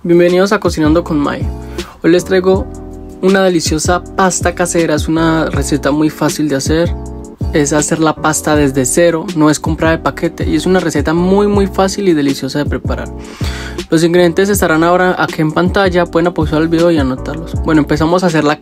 Bienvenidos a Cocinando con Mai. Hoy les traigo una deliciosa pasta casera. Es una receta muy fácil de hacer. Es hacer la pasta desde cero, no es comprar de paquete, y es una receta muy fácil y deliciosa de preparar. Los ingredientes estarán ahora aquí en pantalla, pueden pausar el video y anotarlos. Bueno, empezamos a hacer la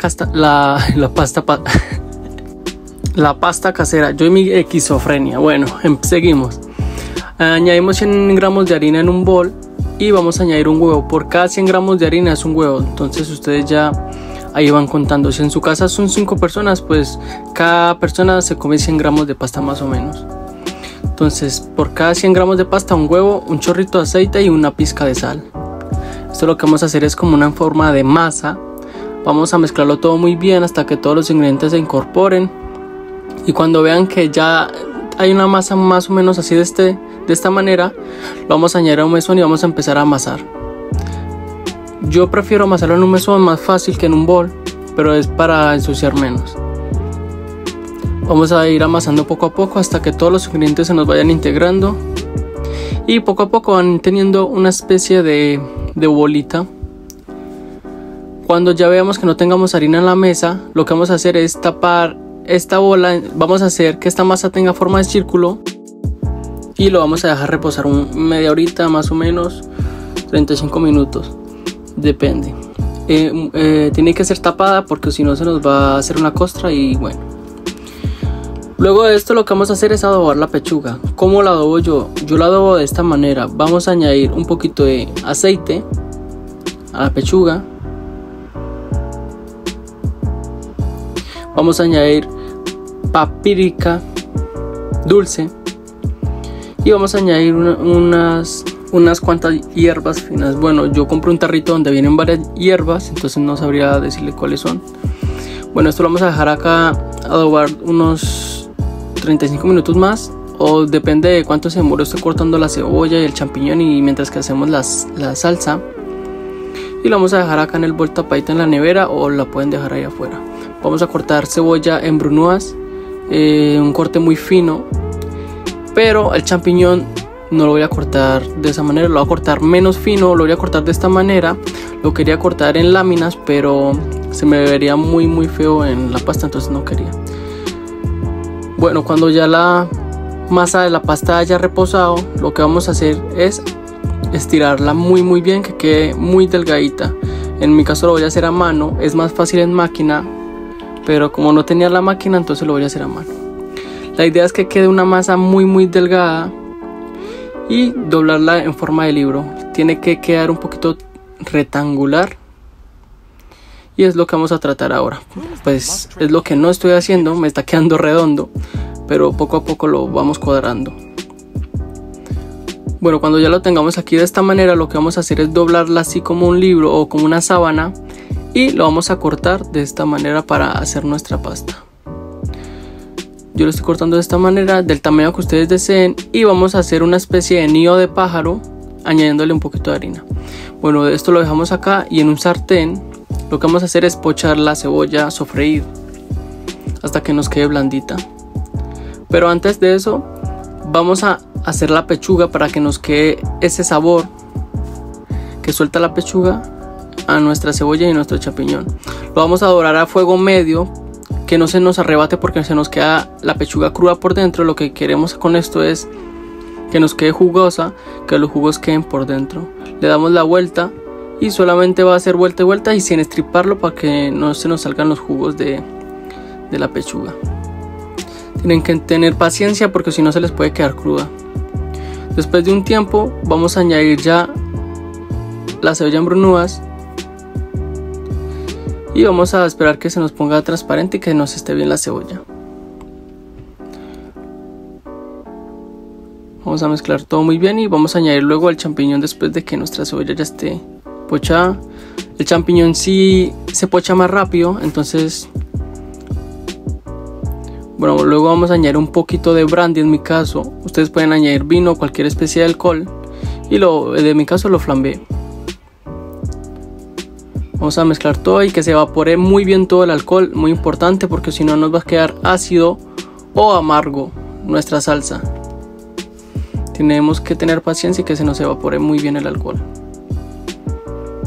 pasta casera. Yo y mi esquizofrenia. Bueno, seguimos. Añadimos 100 gramos de harina en un bol y vamos a añadir un huevo. Por cada 100 gramos de harina es un huevo. Entonces ustedes ya ahí van contando. Si en su casa son 5 personas, pues cada persona se come 100 gramos de pasta más o menos. Entonces por cada 100 gramos de pasta un huevo, un chorrito de aceite y una pizca de sal. Esto lo que vamos a hacer es como una forma de masa. Vamos a mezclarlo todo muy bien hasta que todos los ingredientes se incorporen. Y cuando vean que ya hay una masa más o menos así de esta manera, lo vamos a añadir a un mesón y vamos a empezar a amasar. Yo prefiero amasarlo en un mesón, más fácil que en un bol, pero es para ensuciar menos. Vamos a ir amasando poco a poco hasta que todos los ingredientes se nos vayan integrando y poco a poco van teniendo una especie de bolita. Cuando ya veamos que no tengamos harina en la mesa, lo que vamos a hacer es tapar esta bola. Vamos a hacer que esta masa tenga forma de círculo y lo vamos a dejar reposar media horita más o menos, 35 minutos, depende. Tiene que ser tapada porque si no se nos va a hacer una costra. Y bueno, luego de esto lo que vamos a hacer es adobar la pechuga. ¿Cómo la adobo yo? Yo la adobo de esta manera. Vamos a añadir un poquito de aceite a la pechuga. Vamos a añadir paprika dulce y vamos a añadir unas cuantas hierbas finas. Bueno, yo compré un tarrito donde vienen varias hierbas, entonces no sabría decirle cuáles son. Bueno, esto lo vamos a dejar acá adobar unos 35 minutos más, o depende de cuánto se demore usted cortando la cebolla y el champiñón, y mientras que hacemos la salsa. Y lo vamos a dejar acá en el bol tapadita en la nevera, o la pueden dejar ahí afuera. Vamos a cortar cebolla en brunoise, un corte muy fino, pero el champiñón no lo voy a cortar de esa manera, lo voy a cortar menos fino, lo voy a cortar de esta manera. Lo quería cortar en láminas, pero se me vería muy feo en la pasta, entonces no quería. Bueno, cuando ya la masa de la pasta haya reposado, lo que vamos a hacer es estirarla muy bien, que quede muy delgadita. En mi caso lo voy a hacer a mano, es más fácil en máquina, pero como no tenía la máquina, entonces lo voy a hacer a mano. La idea es que quede una masa muy delgada y doblarla en forma de libro. Tiene que quedar un poquito rectangular y es lo que vamos a tratar ahora. Pues es lo que no estoy haciendo, me está quedando redondo, pero poco a poco lo vamos cuadrando. Bueno, cuando ya lo tengamos aquí de esta manera, lo que vamos a hacer es doblarla así como un libro o como una sábana y lo vamos a cortar de esta manera para hacer nuestra pasta. Yo lo estoy cortando de esta manera, del tamaño que ustedes deseen, y vamos a hacer una especie de nido de pájaro añadiéndole un poquito de harina. Bueno, esto lo dejamos acá y en un sartén lo que vamos a hacer es pochar la cebolla, sofreír hasta que nos quede blandita. Pero antes de eso vamos a hacer la pechuga para que nos quede ese sabor que suelta la pechuga a nuestra cebolla y nuestro champiñón. Lo vamos a dorar a fuego medio, que no se nos arrebate porque se nos queda la pechuga cruda por dentro. Lo que queremos con esto es que nos quede jugosa, que los jugos queden por dentro. Le damos la vuelta y solamente va a hacer vuelta y vuelta y sin estriparlo para que no se nos salgan los jugos de la pechuga. Tienen que tener paciencia porque si no se les puede quedar cruda. Después de un tiempo vamos a añadir ya la cebolla en brunoise y vamos a esperar que se nos ponga transparente y que nos esté bien la cebolla. Vamos a mezclar todo muy bien y vamos a añadir luego el champiñón después de que nuestra cebolla ya esté pochada. El champiñón sí se pocha más rápido, entonces bueno, luego vamos a añadir un poquito de brandy. En mi caso ustedes pueden añadir vino o cualquier especie de alcohol, y de mi caso lo flambé. Vamos a mezclar todo y que se evapore muy bien todo el alcohol, muy importante porque si no nos va a quedar ácido o amargo nuestra salsa. Tenemos que tener paciencia y que se nos evapore muy bien el alcohol.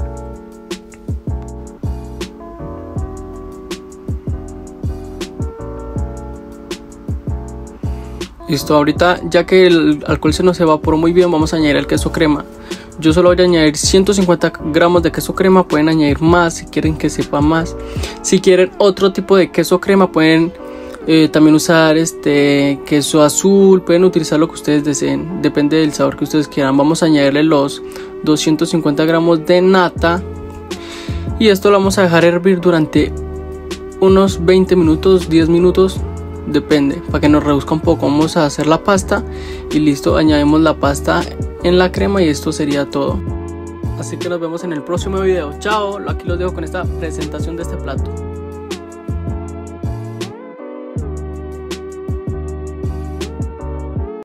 Listo, ahorita ya que el alcohol se nos evaporó muy bien, vamos a añadir el queso crema. Yo solo voy a añadir 150 gramos de queso crema, pueden añadir más si quieren que sepa más. Si quieren otro tipo de queso crema, pueden también usar queso azul, pueden utilizar lo que ustedes deseen, depende del sabor que ustedes quieran. Vamos a añadirle los 250 gramos de nata y esto lo vamos a dejar hervir durante unos 20 minutos, 10 minutos, depende, para que nos reduzca un poco. Vamos a hacer la pasta y listo, añadimos la pasta en la crema y esto sería todo. Así que nos vemos en el próximo video. Chao, aquí los dejo con esta presentación de este plato.